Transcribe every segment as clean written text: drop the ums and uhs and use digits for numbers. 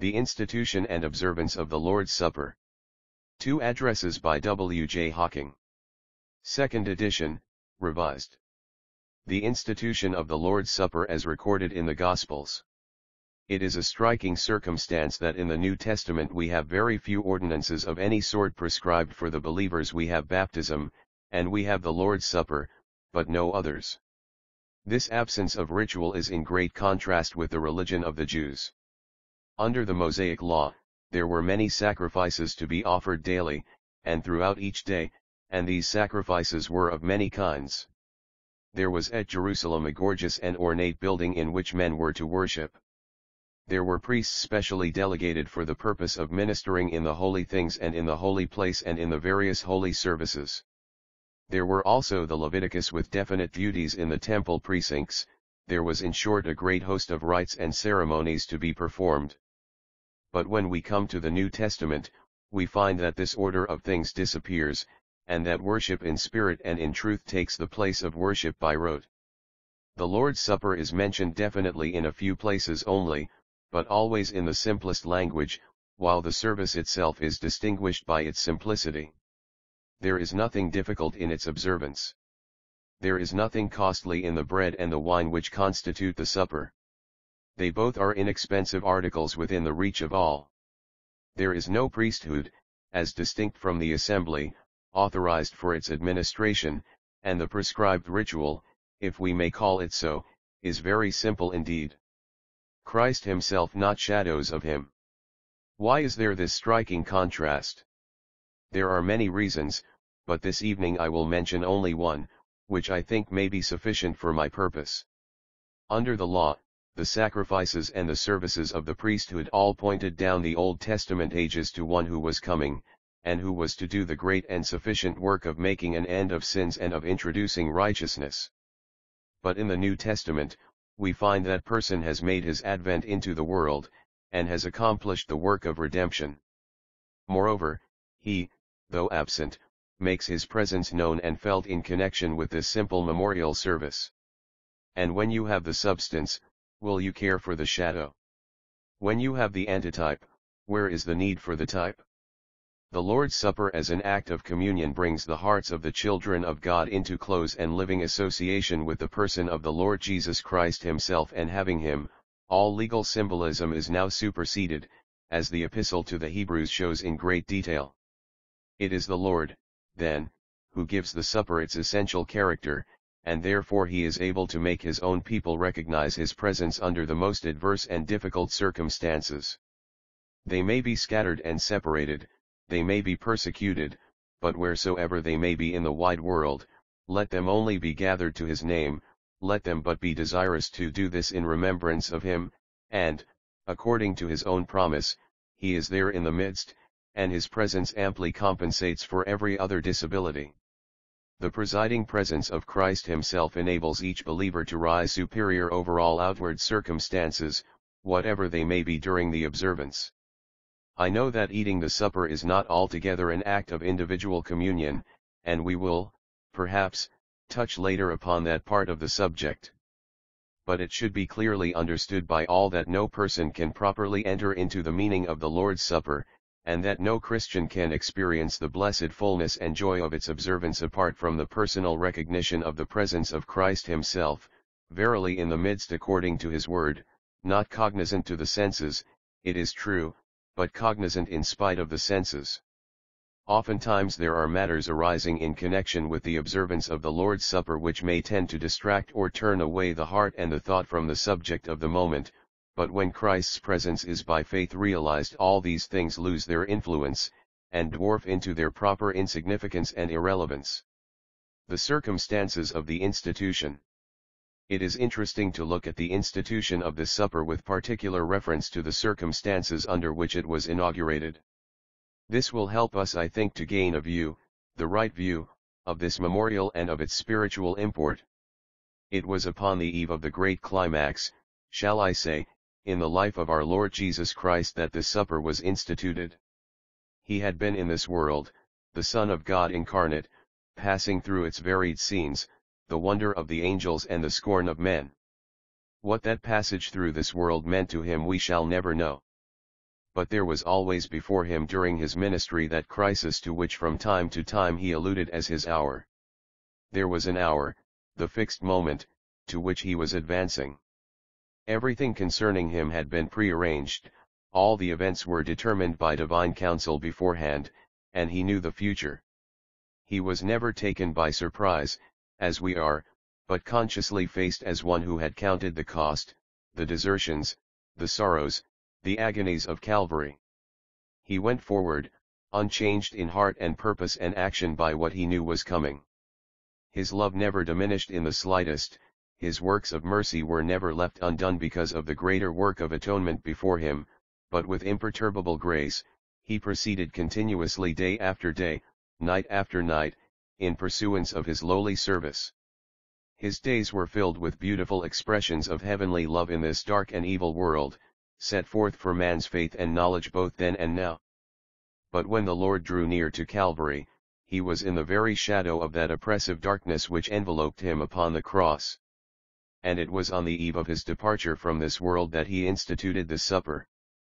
The Institution and Observance of the Lord's Supper. 2 Addresses by W. J. Hocking. 2nd edition, revised. The Institution of the Lord's Supper as recorded in the Gospels. It is a striking circumstance that in the New Testament we have very few ordinances of any sort prescribed for the believers. We have baptism, and we have the Lord's Supper, but no others. This absence of ritual is in great contrast with the religion of the Jews. Under the Mosaic Law, there were many sacrifices to be offered daily, and throughout each day, and these sacrifices were of many kinds. There was at Jerusalem a gorgeous and ornate building in which men were to worship. There were priests specially delegated for the purpose of ministering in the holy things and in the holy place and in the various holy services. There were also the Leviticus with definite duties in the temple precincts. There was in short a great host of rites and ceremonies to be performed. But when we come to the New Testament, we find that this order of things disappears, and that worship in spirit and in truth takes the place of worship by rote. The Lord's Supper is mentioned definitely in a few places only, but always in the simplest language, while the service itself is distinguished by its simplicity. There is nothing difficult in its observance. There is nothing costly in the bread and the wine which constitute the supper. They both are inexpensive articles within the reach of all. There is no priesthood, as distinct from the assembly, authorized for its administration, and the prescribed ritual, if we may call it so, is very simple indeed. Christ himself, not shadows of him. Why is there this striking contrast? There are many reasons, but this evening I will mention only one, which I think may be sufficient for my purpose. Under the law, the sacrifices and the services of the priesthood all pointed down the Old Testament ages to one who was coming, and who was to do the great and sufficient work of making an end of sins and of introducing righteousness. But in the New Testament, we find that person has made his advent into the world, and has accomplished the work of redemption. Moreover, he, though absent, makes his presence known and felt in connection with this simple memorial service. And when you have the substance, will you care for the shadow? When you have the antitype, where is the need for the type? The Lord's Supper as an act of communion brings the hearts of the children of God into close and living association with the person of the Lord Jesus Christ himself, and having him, all legal symbolism is now superseded, as the Epistle to the Hebrews shows in great detail. It is the Lord, then, who gives the supper its essential character, and therefore he is able to make his own people recognize his presence under the most adverse and difficult circumstances. They may be scattered and separated, they may be persecuted, but wheresoever they may be in the wide world, let them only be gathered to his name, let them but be desirous to do this in remembrance of him, and, according to his own promise, he is there in the midst, and his presence amply compensates for every other disability. The presiding presence of Christ himself enables each believer to rise superior over all outward circumstances, whatever they may be during the observance. I know that eating the supper is not altogether an act of individual communion, and we will, perhaps, touch later upon that part of the subject. But it should be clearly understood by all that no person can properly enter into the meaning of the Lord's Supper, and that no Christian can experience the blessed fullness and joy of its observance apart from the personal recognition of the presence of Christ himself, verily in the midst according to his word, not cognizant to the senses, it is true, but cognizant in spite of the senses. Oftentimes there are matters arising in connection with the observance of the Lord's Supper which may tend to distract or turn away the heart and the thought from the subject of the moment, but when Christ's presence is by faith realized, all these things lose their influence, and dwarf into their proper insignificance and irrelevance. The circumstances of the institution. It is interesting to look at the institution of this supper with particular reference to the circumstances under which it was inaugurated. This will help us, I think, to gain a view, the right view, of this memorial and of its spiritual import. It was upon the eve of the great climax, shall I say, in the life of our Lord Jesus Christ that this supper was instituted. He had been in this world, the Son of God incarnate, passing through its varied scenes, the wonder of the angels and the scorn of men. What that passage through this world meant to him we shall never know. but there was always before him during his ministry that crisis to which from time to time he alluded as his hour. There was an hour, the fixed moment, to which he was advancing. Everything concerning him had been prearranged, all the events were determined by divine counsel beforehand, and he knew the future. He was never taken by surprise, as we are, but consciously faced as one who had counted the cost, the desertions, the sorrows, the agonies of Calvary. He went forward, unchanged in heart and purpose and action by what he knew was coming. His love never diminished in the slightest, his works of mercy were never left undone because of the greater work of atonement before him, but with imperturbable grace, he proceeded continuously day after day, night after night, in pursuance of his lowly service. His days were filled with beautiful expressions of heavenly love in this dark and evil world, set forth for man's faith and knowledge both then and now. But when the Lord drew near to Calvary, he was in the very shadow of that oppressive darkness which enveloped him upon the cross. And it was on the eve of his departure from this world that he instituted the supper.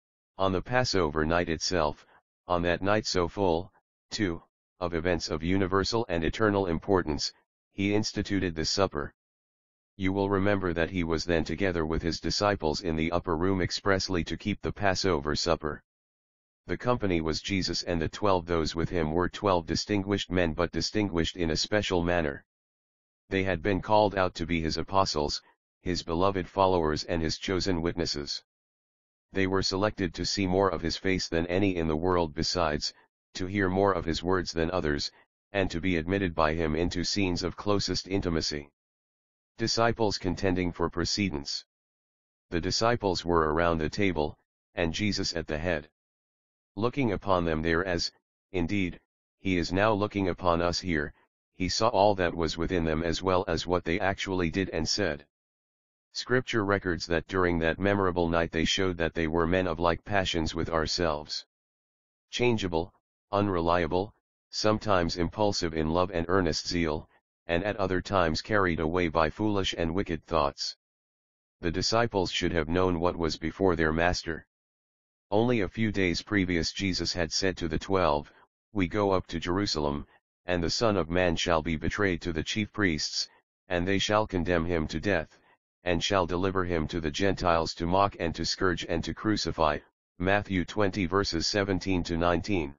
On the Passover night itself, on that night so full, too, of events of universal and eternal importance, he instituted the supper. You will remember that he was then together with his disciples in the upper room expressly to keep the Passover supper. The company was Jesus and the 12. Those with him were 12 distinguished men, but distinguished in a special manner. They had been called out to be his apostles, his beloved followers and his chosen witnesses. They were selected to see more of his face than any in the world besides, to hear more of his words than others, and to be admitted by him into scenes of closest intimacy. Disciples contending for precedence. The disciples were around the table, and Jesus at the head. Looking upon them there as, indeed, he is now looking upon us here, he saw all that was within them as well as what they actually did and said. Scripture records that during that memorable night they showed that they were men of like passions with ourselves. Changeable, unreliable, sometimes impulsive in love and earnest zeal, and at other times carried away by foolish and wicked thoughts. The disciples should have known what was before their master. Only a few days previous Jesus had said to the 12, "We go up to Jerusalem, and the Son of Man shall be betrayed to the chief priests, and they shall condemn him to death, and shall deliver him to the Gentiles to mock and to scourge and to crucify." Matthew 20 verses 17 to 19.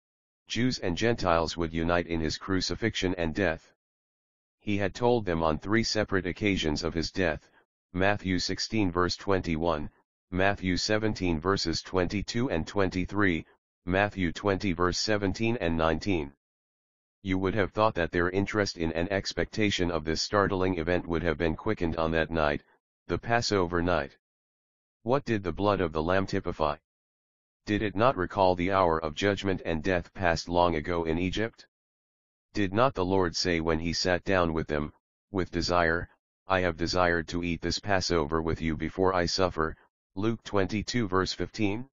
Jews and Gentiles would unite in his crucifixion and death. He had told them on 3 separate occasions of his death, Matthew 16 verse 21, Matthew 17 verses 22 and 23, Matthew 20 verse 17 and 19. You would have thought that their interest in and expectation of this startling event would have been quickened on that night, the Passover night. What did the blood of the Lamb typify? Did it not recall the hour of judgment and death passed long ago in Egypt? Did not the Lord say when he sat down with them, with desire, "I have desired to eat this Passover with you before I suffer," Luke 22 verse 15?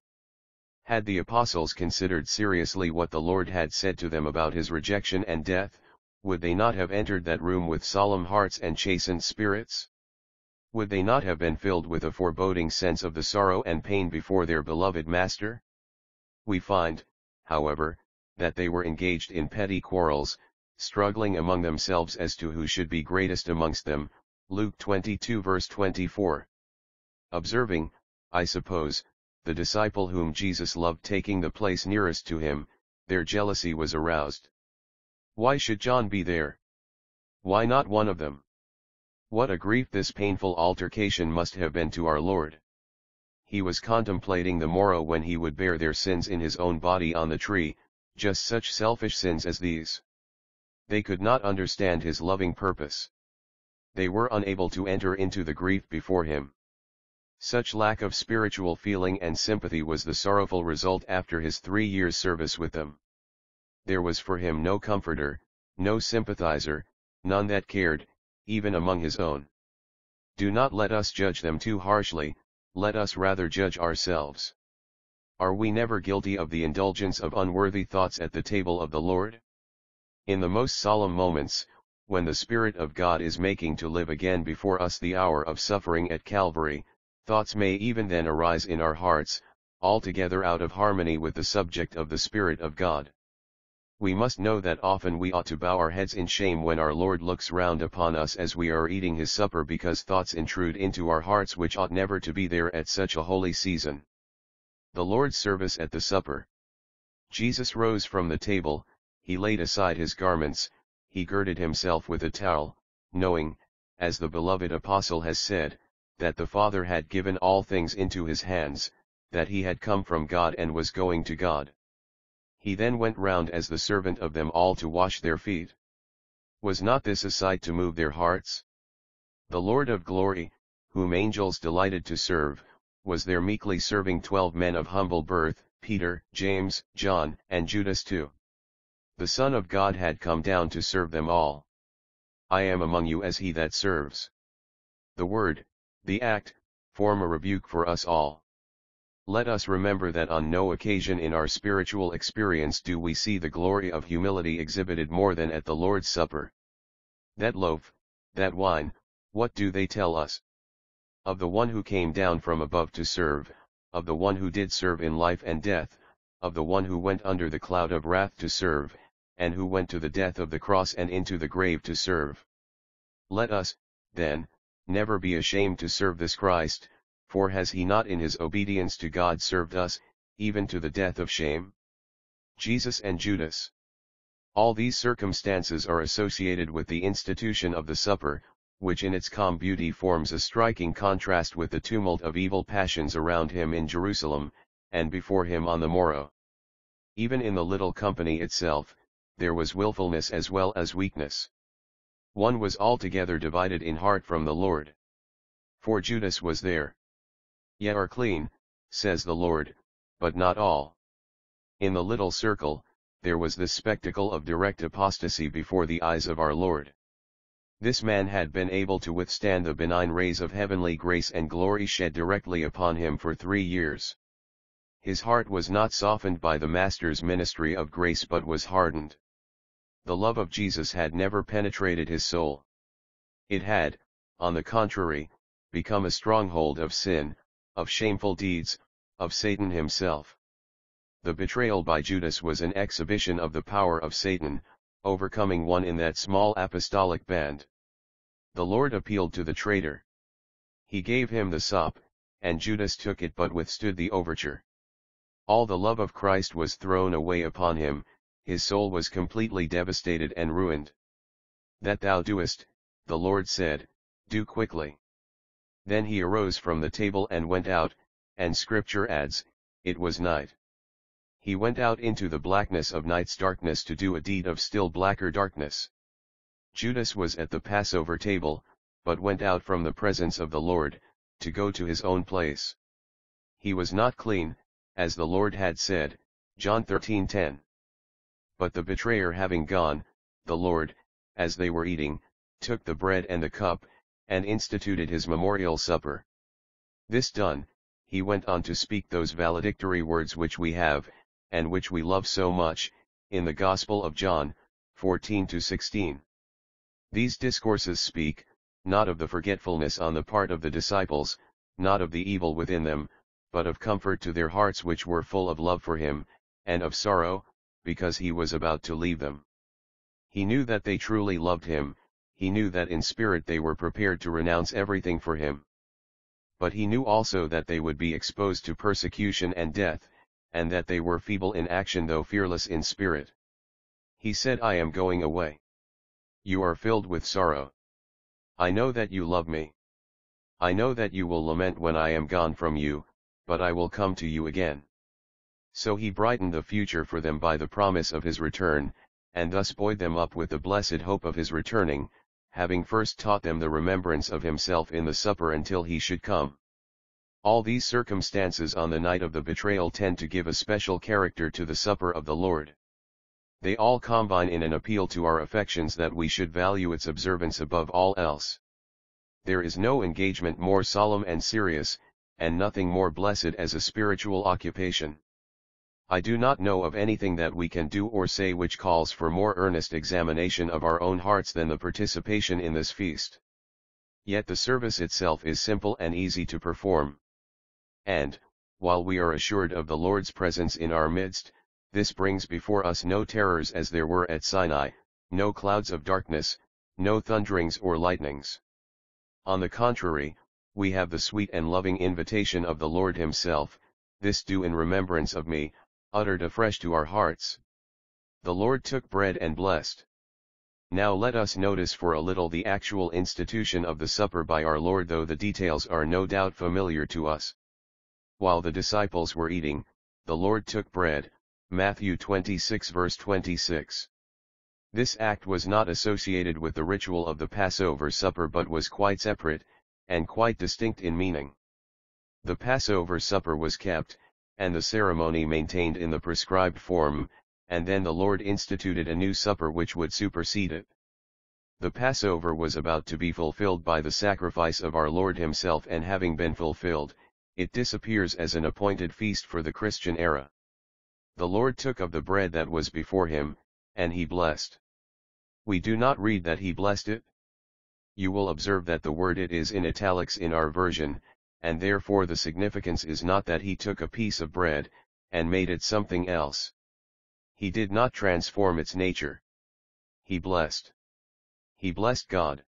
Had the apostles considered seriously what the Lord had said to them about his rejection and death, would they not have entered that room with solemn hearts and chastened spirits? Would they not have been filled with a foreboding sense of the sorrow and pain before their beloved Master? We find, however, that they were engaged in petty quarrels, struggling among themselves as to who should be greatest amongst them, Luke 22 verse 24. Observing, I suppose, the disciple whom Jesus loved taking the place nearest to him, their jealousy was aroused. Why should John be there? Why not one of them? What a grief this painful altercation must have been to our Lord. He was contemplating the morrow when he would bear their sins in his own body on the tree, just such selfish sins as these. They could not understand his loving purpose. They were unable to enter into the grief before him. Such lack of spiritual feeling and sympathy was the sorrowful result after his 3 years' service with them. There was for him no comforter, no sympathizer, none that cared, even among his own. Do not let us judge them too harshly, let us rather judge ourselves. Are we never guilty of the indulgence of unworthy thoughts at the table of the Lord? In the most solemn moments, when the Spirit of God is making to live again before us the hour of suffering at Calvary, thoughts may even then arise in our hearts, altogether out of harmony with the subject of the Spirit of God. We must know that often we ought to bow our heads in shame when our Lord looks round upon us as we are eating his supper, because thoughts intrude into our hearts which ought never to be there at such a holy season. The Lord's service at the supper. Jesus rose from the table, he laid aside his garments, he girded himself with a towel, knowing, as the beloved apostle has said, that the Father had given all things into his hands, that he had come from God and was going to God. He then went round as the servant of them all to wash their feet. Was not this a sight to move their hearts? The Lord of glory, whom angels delighted to serve, was there meekly serving 12 men of humble birth, Peter, James, John, and Judas too. The Son of God had come down to serve them all. I am among you as he that serves. The word, the act, form a rebuke for us all. Let us remember that on no occasion in our spiritual experience do we see the glory of humility exhibited more than at the Lord's Supper. That loaf, that wine, what do they tell us? Of the one who came down from above to serve, of the one who did serve in life and death, of the one who went under the cloud of wrath to serve, and who went to the death of the cross and into the grave to serve. Let us, then, never be ashamed to serve this Christ, for has he not in his obedience to God served us, even to the death of shame? Jesus and Judas. All these circumstances are associated with the institution of the supper, which in its calm beauty forms a striking contrast with the tumult of evil passions around him in Jerusalem, and before him on the morrow. Even in the little company itself, there was willfulness as well as weakness. One was altogether divided in heart from the Lord. For Judas was there. Ye are clean, says the Lord, but not all. In the little circle, there was this spectacle of direct apostasy before the eyes of our Lord. This man had been able to withstand the benign rays of heavenly grace and glory shed directly upon him for 3 years. His heart was not softened by the Master's ministry of grace but was hardened. The love of Jesus had never penetrated his soul. It had, on the contrary, become a stronghold of sin, of shameful deeds, of Satan himself. The betrayal by Judas was an exhibition of the power of Satan, overcoming one in that small apostolic band. The Lord appealed to the traitor. He gave him the sop, and Judas took it but withstood the overture. All the love of Christ was thrown away upon him, his soul was completely devastated and ruined. That thou doest, the Lord said, do quickly. Then he arose from the table and went out, and Scripture adds, it was night. He went out into the blackness of night's darkness to do a deed of still blacker darkness. Judas was at the Passover table, but went out from the presence of the Lord, to go to his own place. He was not clean, as the Lord had said, John 13:10. But the betrayer having gone, the Lord, as they were eating, took the bread and the cup, and instituted his memorial supper. This done, he went on to speak those valedictory words which we have, and which we love so much, in the Gospel of John, 14-16. These discourses speak, not of the forgetfulness on the part of the disciples, not of the evil within them, but of comfort to their hearts which were full of love for him, and of sorrow, because he was about to leave them. He knew that they truly loved him, he knew that in spirit they were prepared to renounce everything for him. But he knew also that they would be exposed to persecution and death, and that they were feeble in action though fearless in spirit. He said, I am going away. You are filled with sorrow. I know that you love me. I know that you will lament when I am gone from you, but I will come to you again. So he brightened the future for them by the promise of his return, and thus buoyed them up with the blessed hope of his returning, having first taught them the remembrance of himself in the supper until he should come. All these circumstances on the night of the betrayal tend to give a special character to the supper of the Lord. They all combine in an appeal to our affections that we should value its observance above all else. There is no engagement more solemn and serious, and nothing more blessed as a spiritual occupation. I do not know of anything that we can do or say which calls for more earnest examination of our own hearts than the participation in this feast. Yet the service itself is simple and easy to perform. And, while we are assured of the Lord's presence in our midst, this brings before us no terrors as there were at Sinai, no clouds of darkness, no thunderings or lightnings. On the contrary, we have the sweet and loving invitation of the Lord himself, "This do in remembrance of me," uttered afresh to our hearts. The Lord took bread and blessed. Now let us notice for a little the actual institution of the supper by our Lord, though the details are no doubt familiar to us. While the disciples were eating, the Lord took bread, Matthew 26 verse 26. This act was not associated with the ritual of the Passover supper but was quite separate, and quite distinct in meaning. The Passover supper was kept, and the ceremony maintained in the prescribed form, and then the Lord instituted a new supper which would supersede it. The Passover was about to be fulfilled by the sacrifice of our Lord himself, and having been fulfilled, it disappears as an appointed feast for the Christian era. The Lord took of the bread that was before him, and he blessed. We do not read that he blessed it. You will observe that the word "it" is in italics in our version, and therefore the significance is not that he took a piece of bread, and made it something else. He did not transform its nature. He blessed. He blessed God.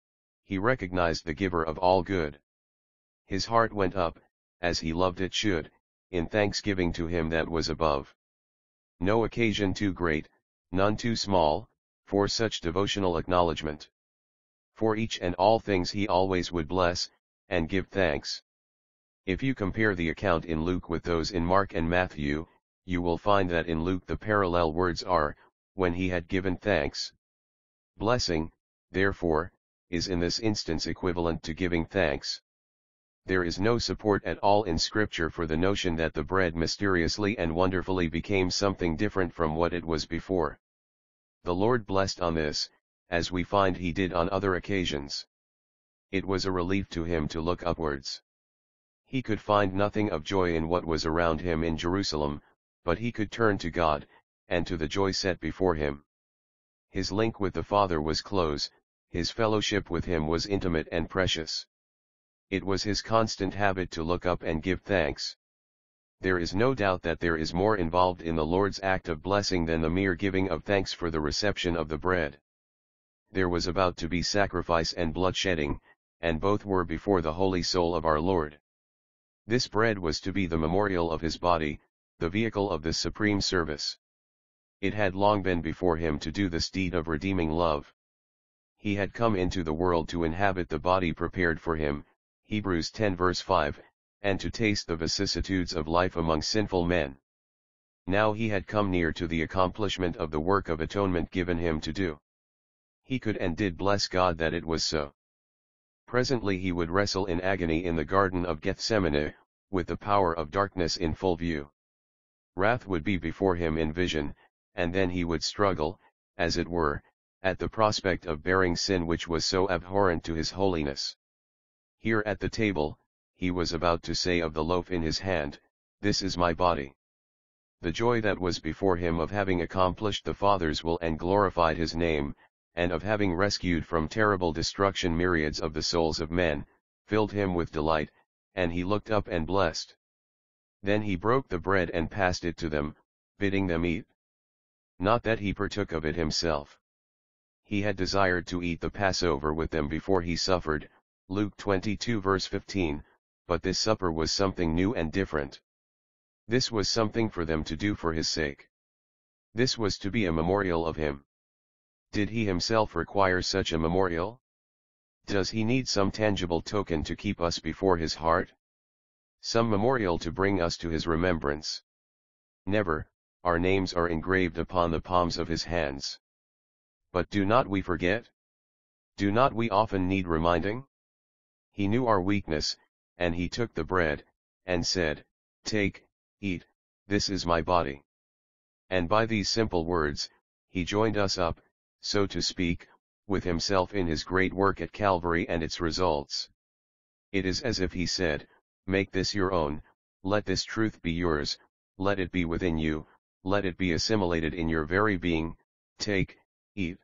He recognized the giver of all good. His heart went up, as he loved it should, in thanksgiving to him that was above. No occasion too great, none too small, for such devotional acknowledgement. For each and all things he always would bless, and give thanks. If you compare the account in Luke with those in Mark and Matthew, you will find that in Luke the parallel words are, "when he had given thanks." Blessing, therefore, is in this instance equivalent to giving thanks. There is no support at all in Scripture for the notion that the bread mysteriously and wonderfully became something different from what it was before. The Lord blessed on this, as we find he did on other occasions. It was a relief to him to look upwards. He could find nothing of joy in what was around him in Jerusalem, but he could turn to God, and to the joy set before him. His link with the Father was close, his fellowship with him was intimate and precious. It was his constant habit to look up and give thanks. There is no doubt that there is more involved in the Lord's act of blessing than the mere giving of thanks for the reception of the bread. There was about to be sacrifice and bloodshedding, and both were before the holy soul of our Lord. This bread was to be the memorial of his body, the vehicle of this supreme service. It had long been before him to do this deed of redeeming love. He had come into the world to inhabit the body prepared for him, Hebrews 10 verse 5, and to taste the vicissitudes of life among sinful men. Now he had come near to the accomplishment of the work of atonement given him to do. He could and did bless God that it was so. Presently he would wrestle in agony in the Garden of Gethsemane, with the power of darkness in full view. Wrath would be before him in vision, and then he would struggle, as it were, at the prospect of bearing sin which was so abhorrent to his holiness. Here at the table, he was about to say of the loaf in his hand, "This is my body." The joy that was before him of having accomplished the Father's will and glorified his name, and of having rescued from terrible destruction myriads of the souls of men, filled him with delight, and he looked up and blessed. Then he broke the bread and passed it to them, bidding them eat. Not that he partook of it himself. He had desired to eat the Passover with them before he suffered, Luke 22 verse 15, but this supper was something new and different. This was something for them to do for his sake. This was to be a memorial of him. Did he himself require such a memorial? Does he need some tangible token to keep us before his heart? Some memorial to bring us to his remembrance? Never. Our names are engraved upon the palms of his hands. But do not we forget? Do not we often need reminding? He knew our weakness, and he took the bread, and said, "Take, eat, this is my body." And by these simple words, he joined us up, so to speak, with himself in his great work at Calvary and its results. It is as if he said, "Make this your own, let this truth be yours, let it be within you, let it be assimilated in your very being, take, eat."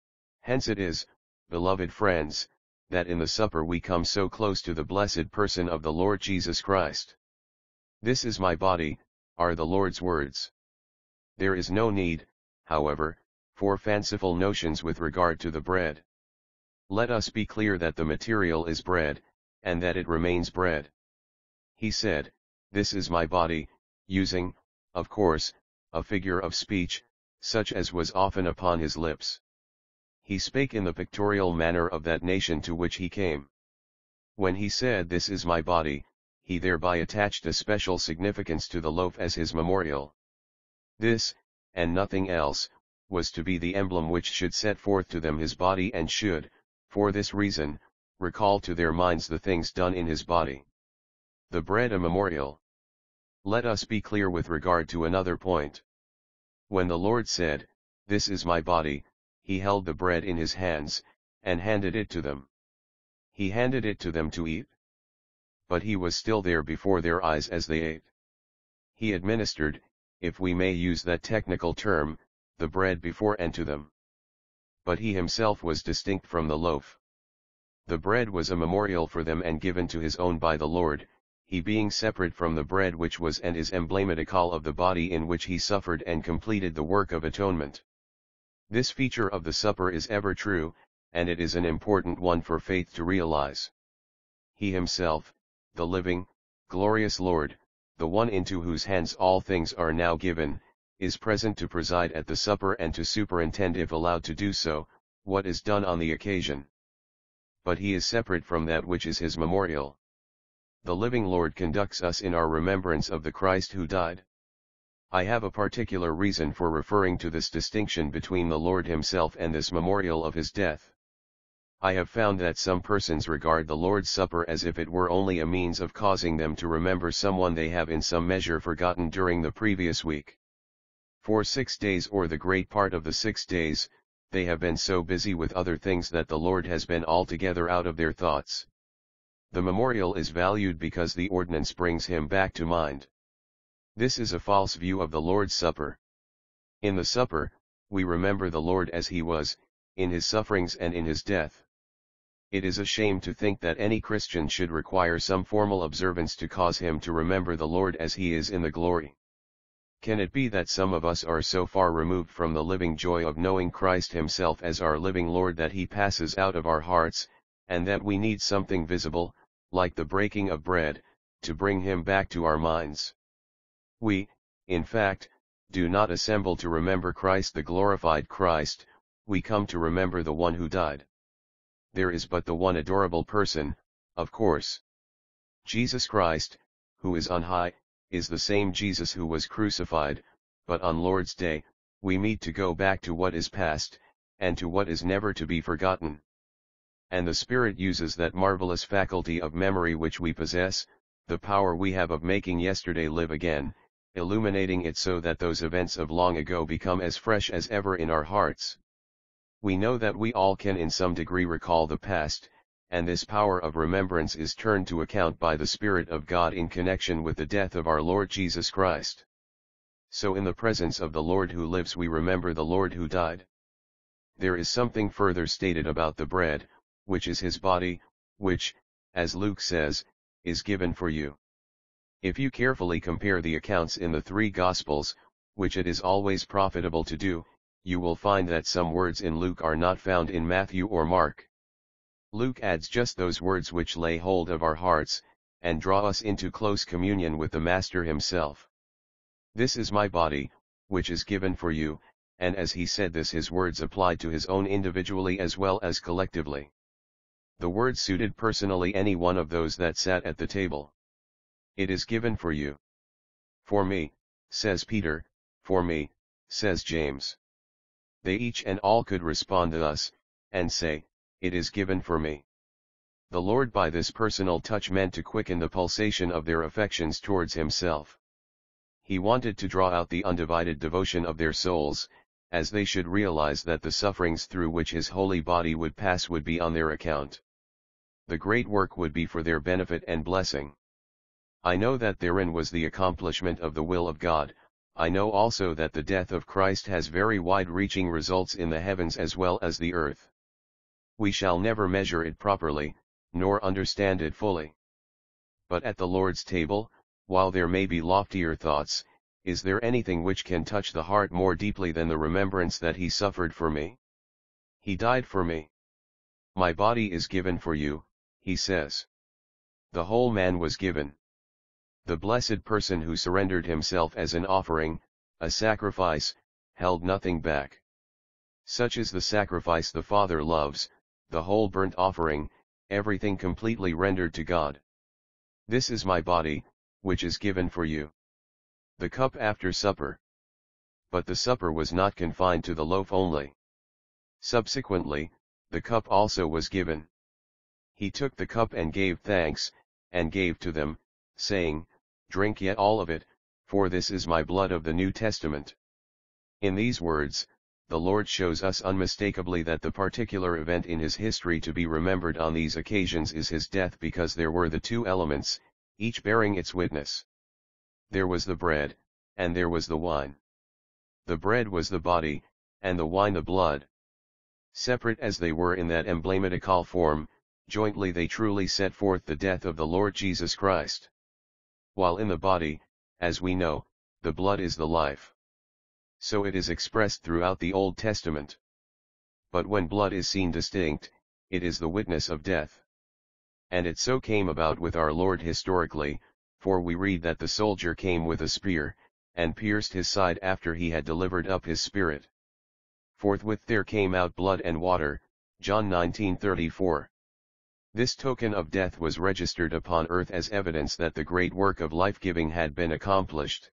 Hence it is, beloved friends, that in the supper we come so close to the blessed person of the Lord Jesus Christ. "This is my body," are the Lord's words. There is no need, however, for fanciful notions with regard to the bread. Let us be clear that the material is bread, and that it remains bread. He said, "This is my body," using, of course, a figure of speech, such as was often upon his lips. He spake in the pictorial manner of that nation to which he came. When he said, "This is my body," he thereby attached a special significance to the loaf as his memorial. This, and nothing else, was to be the emblem which should set forth to them his body and should, for this reason, recall to their minds the things done in his body. The bread a memorial. Let us be clear with regard to another point. When the Lord said, "This is my body," he held the bread in his hands, and handed it to them. He handed it to them to eat. But he was still there before their eyes as they ate. He administered, if we may use that technical term, the bread before and to them. But he himself was distinct from the loaf. The bread was a memorial for them and given to his own by the Lord, he being separate from the bread which was and is emblematical of the body in which he suffered and completed the work of atonement. This feature of the supper is ever true, and it is an important one for faith to realize. He himself, the living, glorious Lord, the one into whose hands all things are now given, is present to preside at the supper and to superintend, if allowed to do so, what is done on the occasion. But he is separate from that which is his memorial. The living Lord conducts us in our remembrance of the Christ who died. I have a particular reason for referring to this distinction between the Lord himself and this memorial of his death. I have found that some persons regard the Lord's Supper as if it were only a means of causing them to remember someone they have in some measure forgotten during the previous week. For 6 days or the great part of the 6 days, they have been so busy with other things that the Lord has been altogether out of their thoughts. The memorial is valued because the ordinance brings him back to mind. This is a false view of the Lord's Supper. In the supper, we remember the Lord as he was, in his sufferings and in his death. It is a shame to think that any Christian should require some formal observance to cause him to remember the Lord as he is in the glory. Can it be that some of us are so far removed from the living joy of knowing Christ himself as our living Lord that he passes out of our hearts, and that we need something visible, like the breaking of bread, to bring him back to our minds? We, in fact, do not assemble to remember Christ, the glorified Christ, we come to remember the one who died. There is but the one adorable person, of course. Jesus Christ, who is on high, is the same Jesus who was crucified, but on Lord's Day, we meet to go back to what is past, and to what is never to be forgotten. And the Spirit uses that marvelous faculty of memory which we possess, the power we have of making yesterday live again, illuminating it so that those events of long ago become as fresh as ever in our hearts. We know that we all can in some degree recall the past, and this power of remembrance is turned to account by the Spirit of God in connection with the death of our Lord Jesus Christ. So in the presence of the Lord who lives we remember the Lord who died. There is something further stated about the bread, which is his body, which, as Luke says, is given for you. If you carefully compare the accounts in the 3 Gospels, which it is always profitable to do, you will find that some words in Luke are not found in Matthew or Mark. Luke adds just those words which lay hold of our hearts, and draw us into close communion with the Master himself. This is my body, which is given for you, and as he said this his words applied to his own individually as well as collectively. The words suited personally any one of those that sat at the table. It is given for you. For me, says Peter, for me, says James. They each and all could respond thus, and say, it is given for me. The Lord by this personal touch meant to quicken the pulsation of their affections towards himself. He wanted to draw out the undivided devotion of their souls, as they should realize that the sufferings through which his holy body would pass would be on their account. The great work would be for their benefit and blessing. I know that therein was the accomplishment of the will of God. I know also that the death of Christ has very wide-reaching results in the heavens as well as the earth. We shall never measure it properly, nor understand it fully. But at the Lord's table, While there may be loftier thoughts, is there anything which can touch the heart more deeply than the remembrance that he suffered for me? He died for me. My body is given for you, he says. The whole man was given. The blessed person who surrendered himself as an offering, a sacrifice, held nothing back. Such is the sacrifice the Father loves, the whole burnt offering, everything completely rendered to God. This is my body, which is given for you. The cup after supper. But the supper was not confined to the loaf only. Subsequently, the cup also was given. He took the cup and gave thanks, and gave to them, saying, Drink yet all of it, for this is my blood of the New Testament. In these words, the Lord shows us unmistakably that the particular event in his history to be remembered on these occasions is his death, because there were the two elements, each bearing its witness. There was the bread, and there was the wine. The bread was the body, and the wine the blood. Separate as they were in that emblematical form, jointly they truly set forth the death of the Lord Jesus Christ. While in the body, as we know, the blood is the life. So it is expressed throughout the Old Testament. But when blood is seen distinct, it is the witness of death. And it so came about with our Lord historically, for we read that the soldier came with a spear, and pierced his side after he had delivered up his spirit. Forthwith there came out blood and water, John 19:34. This token of death was registered upon earth as evidence that the great work of life-giving had been accomplished.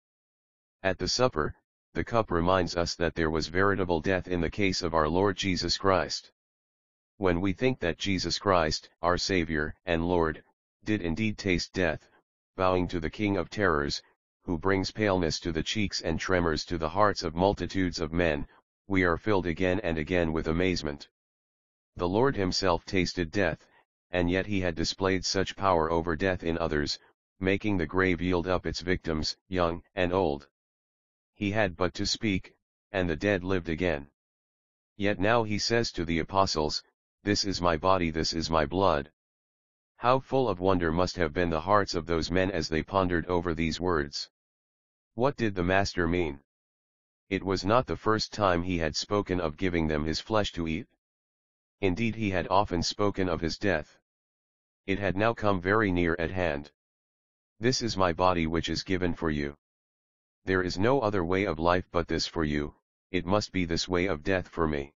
At the supper, the cup reminds us that there was veritable death in the case of our Lord Jesus Christ. When we think that Jesus Christ, our Savior and Lord, did indeed taste death, bowing to the King of Terrors, who brings paleness to the cheeks and tremors to the hearts of multitudes of men, we are filled again and again with amazement. The Lord himself tasted death, and yet he had displayed such power over death in others, making the grave yield up its victims, young and old. He had but to speak, and the dead lived again. Yet now he says to the apostles, This is my body, this is my blood. How full of wonder must have been the hearts of those men as they pondered over these words. What did the Master mean? It was not the first time he had spoken of giving them his flesh to eat. Indeed, he had often spoken of his death. It had now come very near at hand. This is my body which is given for you. There is no other way of life but this for you, it must be this way of death for me.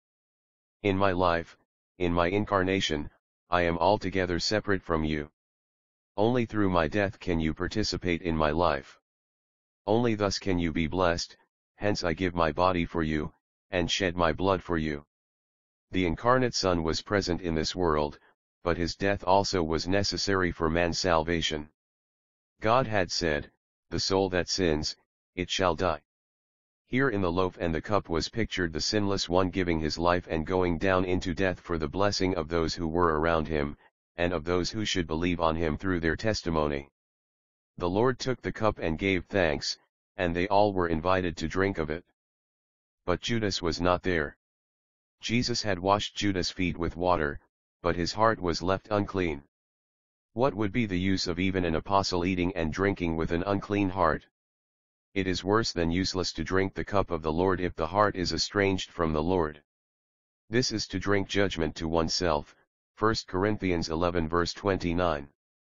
In my life, in my incarnation, I am altogether separate from you. Only through my death can you participate in my life. Only thus can you be blessed, hence I give my body for you, and shed my blood for you. The incarnate Son was present in this world, but his death also was necessary for man's salvation. God had said, The soul that sins, it shall die. Here in the loaf and the cup was pictured the sinless one giving his life and going down into death for the blessing of those who were around him, and of those who should believe on him through their testimony. The Lord took the cup and gave thanks, and they all were invited to drink of it. But Judas was not there. Jesus had washed Judas' feet with water, but his heart was left unclean. What would be the use of even an apostle eating and drinking with an unclean heart? It is worse than useless to drink the cup of the Lord if the heart is estranged from the Lord. This is to drink judgment to oneself, 1 Corinthians 11 verse 29.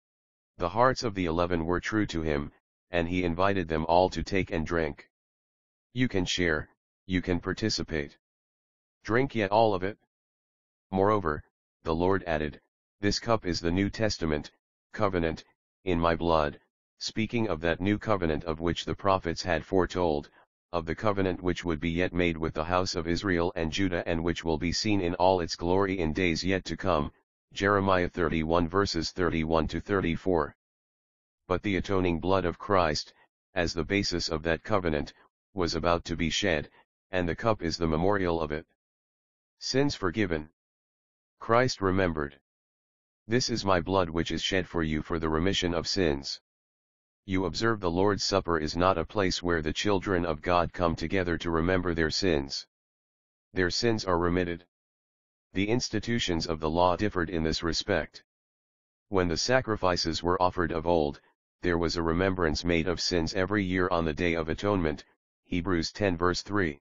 The hearts of the 11 were true to him, and he invited them all to take and drink. You can share, you can participate. Drink yet all of it. Moreover, the Lord added, This cup is the New Testament, covenant, in my blood, speaking of that new covenant of which the prophets had foretold, of the covenant which would be yet made with the house of Israel and Judah and which will be seen in all its glory in days yet to come, Jeremiah 31 verses 31 to 34. But the atoning blood of Christ, as the basis of that covenant, was about to be shed, and the cup is the memorial of it. Sins forgiven. Christ remembered. This is my blood which is shed for you for the remission of sins. You observe the Lord's Supper is not a place where the children of God come together to remember their sins. Their sins are remitted. The institutions of the law differed in this respect. When the sacrifices were offered of old, there was a remembrance made of sins every year on the Day of Atonement, Hebrews 10 verse 3.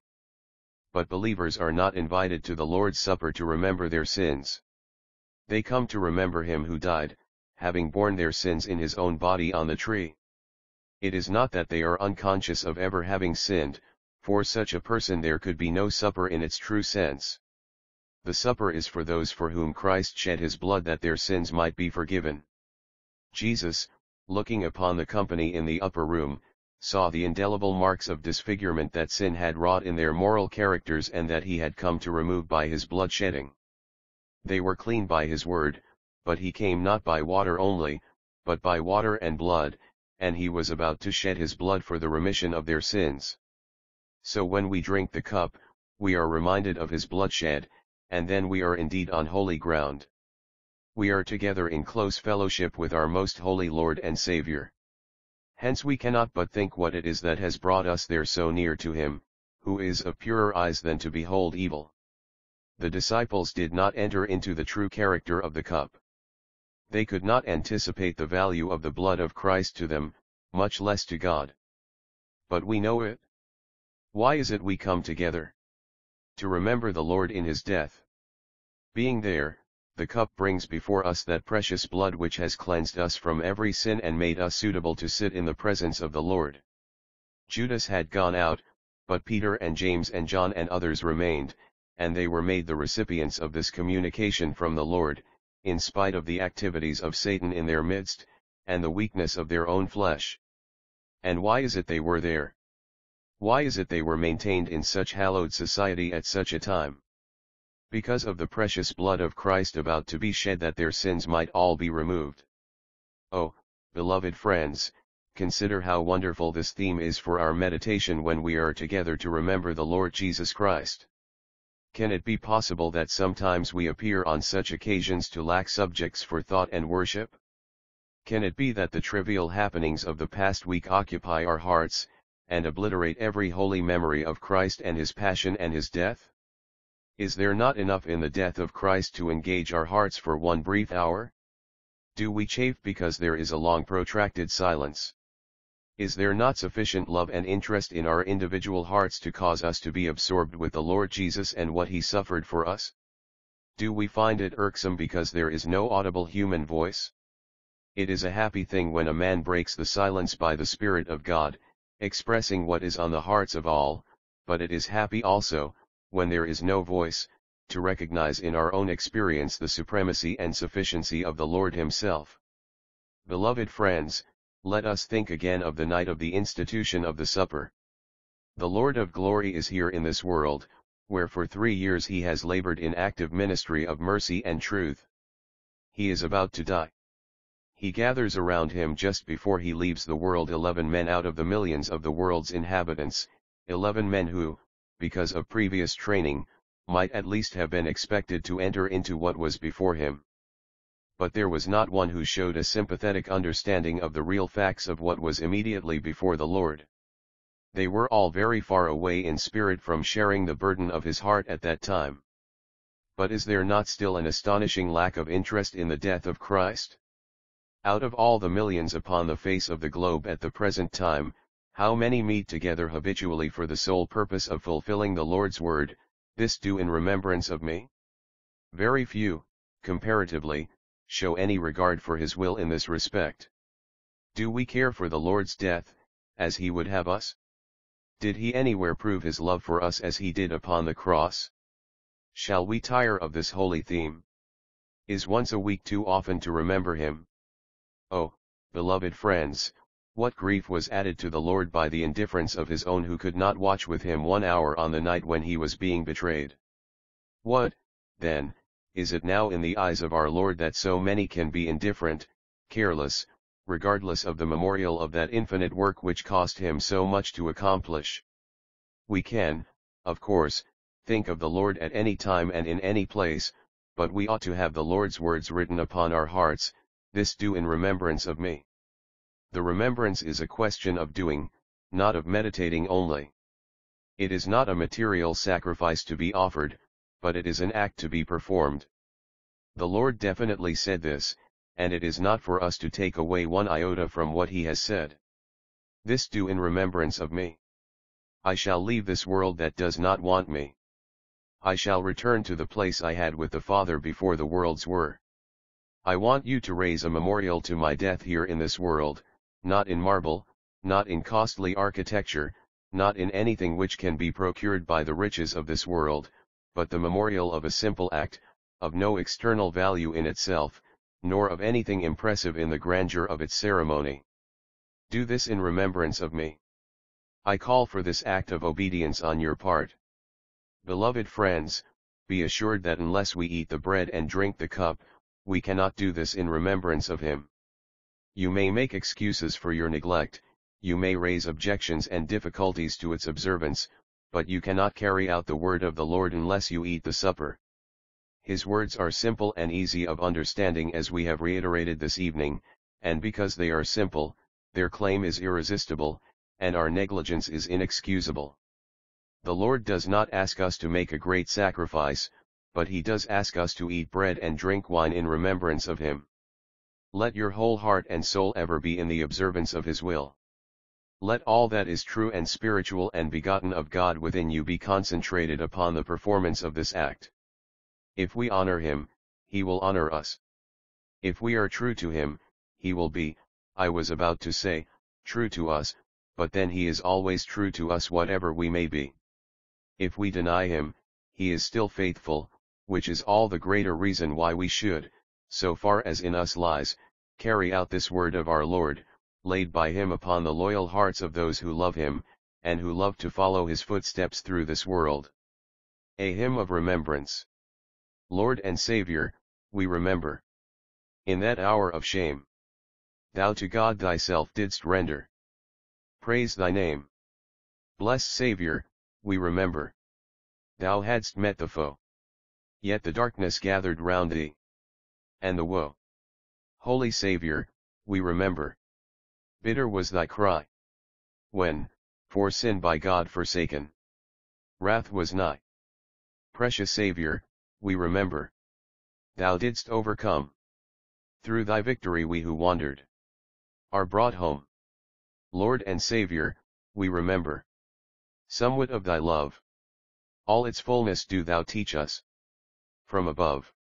But believers are not invited to the Lord's Supper to remember their sins. They come to remember him who died, having borne their sins in his own body on the tree. It is not that they are unconscious of ever having sinned, for such a person there could be no supper in its true sense. The supper is for those for whom Christ shed his blood that their sins might be forgiven. Jesus, looking upon the company in the upper room, saw the indelible marks of disfigurement that sin had wrought in their moral characters and that he had come to remove by his blood shedding. They were clean by his word, but he came not by water only, but by water and blood, and he was about to shed his blood for the remission of their sins. So when we drink the cup, we are reminded of his bloodshed, and then we are indeed on holy ground. We are together in close fellowship with our most holy Lord and Savior. Hence we cannot but think what it is that has brought us there so near to him, who is of purer eyes than to behold evil. The disciples did not enter into the true character of the cup. They could not anticipate the value of the blood of Christ to them, much less to God. But we know it. Why is it we come together? To remember the Lord in his death. Being there, the cup brings before us that precious blood which has cleansed us from every sin and made us suitable to sit in the presence of the Lord. Judas had gone out, but Peter and James and John and others remained, and they were made the recipients of this communication from the Lord, in spite of the activities of Satan in their midst, and the weakness of their own flesh. And why is it they were there? Why is it they were maintained in such hallowed society at such a time? Because of the precious blood of Christ about to be shed that their sins might all be removed. Oh, beloved friends, consider how wonderful this theme is for our meditation when we are together to remember the Lord Jesus Christ. Can it be possible that sometimes we appear on such occasions to lack subjects for thought and worship? Can it be that the trivial happenings of the past week occupy our hearts, and obliterate every holy memory of Christ and his passion and his death? Is there not enough in the death of Christ to engage our hearts for one brief hour? Do we chafe because there is a long protracted silence? Is there not sufficient love and interest in our individual hearts to cause us to be absorbed with the Lord Jesus and what he suffered for us? Do we find it irksome because there is no audible human voice? It is a happy thing when a man breaks the silence by the Spirit of God, expressing what is on the hearts of all, but it is happy also, when there is no voice, to recognize in our own experience the supremacy and sufficiency of the Lord himself. Beloved friends, let us think again of the night of the institution of the supper. The Lord of glory is here in this world, where for 3 years he has labored in active ministry of mercy and truth. He is about to die. He gathers around him just before he leaves the world 11 men out of the millions of the world's inhabitants, 11 men who, because of previous training, might at least have been expected to enter into what was before him. But there was not one who showed a sympathetic understanding of the real facts of what was immediately before the Lord. They were all very far away in spirit from sharing the burden of his heart at that time. But is there not still an astonishing lack of interest in the death of Christ? Out of all the millions upon the face of the globe at the present time, how many meet together habitually for the sole purpose of fulfilling the Lord's word, "This do in remembrance of me"? Very few, comparatively, show any regard for his will in this respect. Do we care for the Lord's death, as he would have us? Did he anywhere prove his love for us as he did upon the cross? Shall we tire of this holy theme? Is once a week too often to remember him? Oh, beloved friends, what grief was added to the Lord by the indifference of his own who could not watch with him 1 hour on the night when he was being betrayed. What, then, is it now in the eyes of our Lord that so many can be indifferent, careless, regardless of the memorial of that infinite work which cost him so much to accomplish? We can, of course, think of the Lord at any time and in any place, but we ought to have the Lord's words written upon our hearts, "This do in remembrance of me." The remembrance is a question of doing, not of meditating only. It is not a material sacrifice to be offered, but it is an act to be performed. The Lord definitely said this, and it is not for us to take away one iota from what he has said. This do in remembrance of me. I shall leave this world that does not want me. I shall return to the place I had with the Father before the worlds were. I want you to raise a memorial to my death here in this world, not in marble, not in costly architecture, not in anything which can be procured by the riches of this world, but the memorial of a simple act, of no external value in itself, nor of anything impressive in the grandeur of its ceremony. Do this in remembrance of me. I call for this act of obedience on your part. Beloved friends, be assured that unless we eat the bread and drink the cup, we cannot do this in remembrance of him. You may make excuses for your neglect, you may raise objections and difficulties to its observance, but you cannot carry out the word of the Lord unless you eat the supper. His words are simple and easy of understanding, as we have reiterated this evening, and because they are simple, their claim is irresistible, and our negligence is inexcusable. The Lord does not ask us to make a great sacrifice, but he does ask us to eat bread and drink wine in remembrance of him. Let your whole heart and soul ever be in the observance of his will. Let all that is true and spiritual and begotten of God within you be concentrated upon the performance of this act. If we honor him, he will honor us. If we are true to him, he will be, I was about to say, true to us, but then he is always true to us whatever we may be. If we deny him, he is still faithful, which is all the greater reason why we should, so far as in us lies, carry out this word of our Lord, laid by him upon the loyal hearts of those who love him, and who love to follow his footsteps through this world. A hymn of remembrance. Lord and Saviour, we remember. In that hour of shame, thou to God thyself didst render. Praise thy name. Blessed Saviour, we remember. Thou hadst met the foe. Yet the darkness gathered round thee. And the woe. Holy Saviour, we remember. Bitter was thy cry. When, for sin by God forsaken, wrath was nigh. Precious Saviour, we remember. Thou didst overcome. Through thy victory we who wandered are brought home. Lord and Saviour, we remember. Somewhat of thy love. All its fullness do thou teach us. From above.